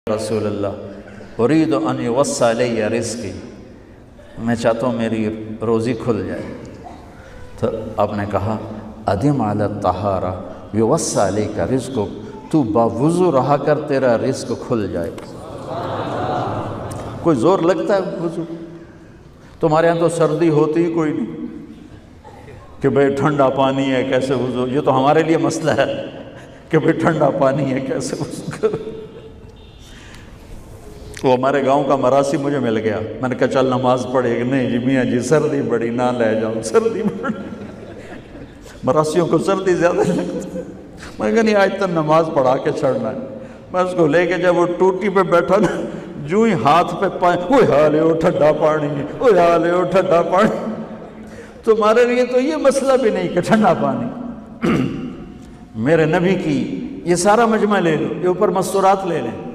रसूलल्लाह उरीद अन युवस्सा अलैया रिज़्क़ी, मैं चाहता हूँ मेरी रोज़ी खुल जाए। तो आपने कहा अदिम अला तहारा युवस्सा अलैका रिज़्क़ुक, तू बावुज़ू रहा कर तेरा रिज़्क़ खुल जाए। कोई ज़ोर लगता है वुज़ू? तुम्हारे यहाँ तो सर्दी होती ही कोई नहीं कि भाई ठंडा पानी है कैसे वुज़ू, ये तो हमारे लिए मसला है कि भाई ठंडा पानी है कैसे वुज़ू करो। वो हमारे गांव का मरासी मुझे मिल गया, मैंने कहा चल नमाज पढ़ेगी। नहीं जी मियाँ जी सर्दी बड़ी, ना ले जाओ सर्दी बड़ी। मरासियों को सर्दी ज़्यादा लगती है। मैंने कहा नहीं आज तो नमाज पढ़ा के छोड़ना है। मैं उसको लेके जब वो टूटी पे बैठा ना, जो ही हाथ पे पाए वो हाले वो ठंडा पानी, वो हाले वो ठंडा पानी। तुम्हारे लिए तो ये मसला भी नहीं कि ठंडा पानी। मेरे नबी की ये सारा मजमा ले लो, ये ऊपर मस्तूरात ले लें।